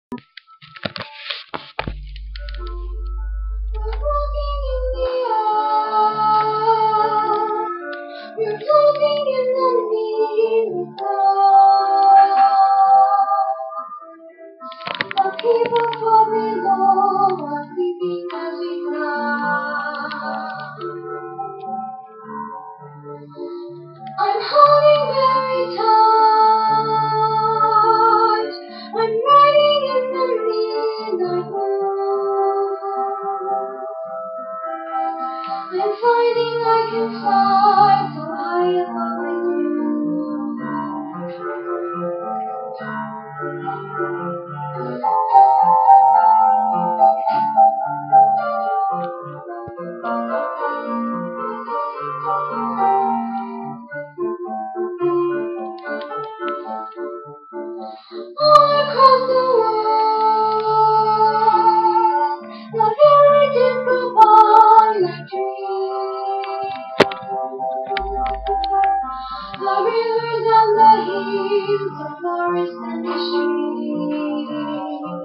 Walking in the air, we're floating in the midnight. The people far below are sleeping as we cry. I'm holding very tight. I'm riding in the midnight moon. I'm finding I can fly so high above all across the world, the villages go by like dreams. The rivers and the hills, the forests and the streams.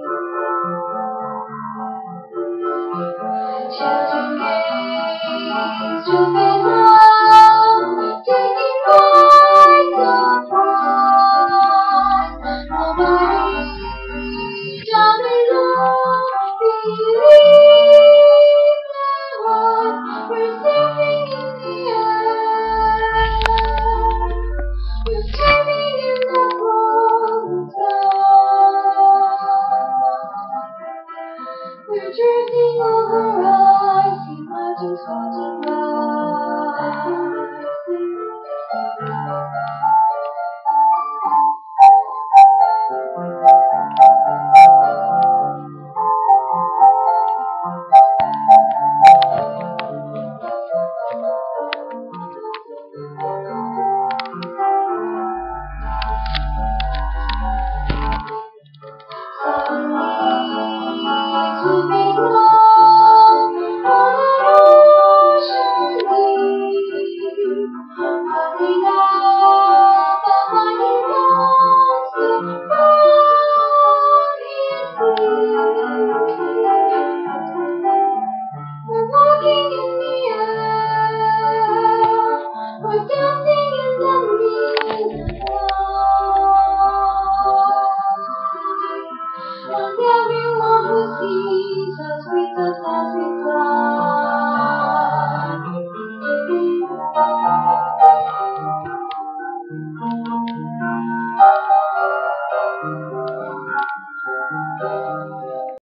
Children gaze to the ground, taking by surprise. Nobody down below believes there was. We're surfing in the air, we're swimming in the golden sky. We're drifting over icy mountains floating by. Swimming along on an ocean deep, rising up behind the monster from his sleep. We're walking in the air, we're dancing in the midnight, and everyone who sees us greets us as we fly.